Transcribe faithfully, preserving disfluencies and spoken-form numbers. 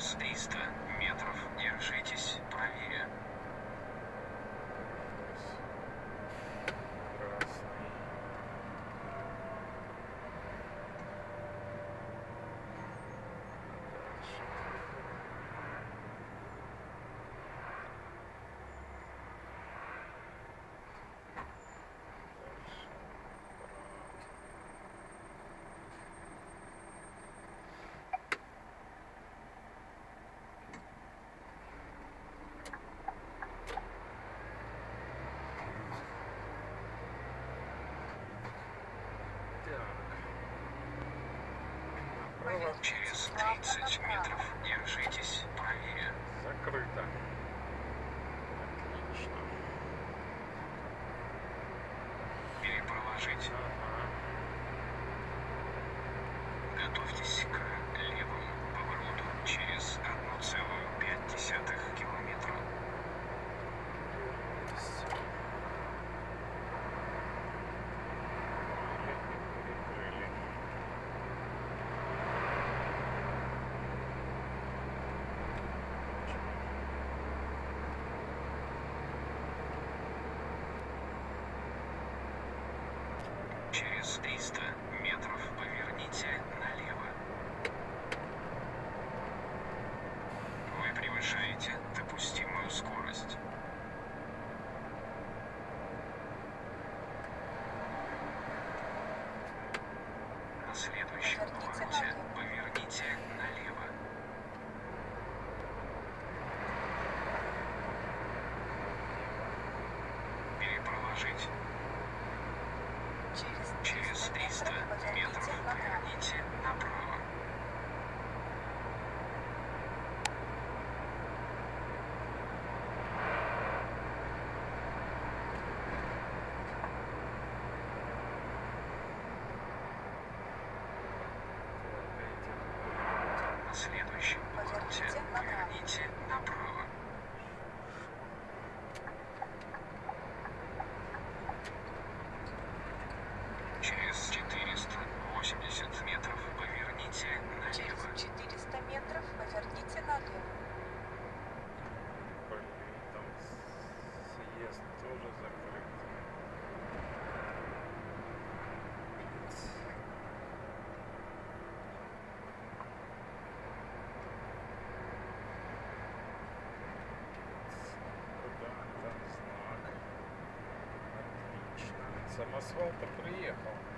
Через триста метров держитесь правее. Через тридцать метров держитесь правее. Закрыто. Отлично. Перепроложить. Ага. Готовьтесь к левому повороту через одну целую пять десятых километра. Через триста метров поверните налево. Вы превышаете допустимую скорость. На следующем повороте поверните налево. Перепроложить. Через триста метров поверните направо. На следующем повороте поверните направо. Через четыреста восемьдесят метров поверните налево. Через четыреста метров поверните налево. Блин, там съезд тоже закрыт. Куда там знак? Отлично. Самосвал-то приехал.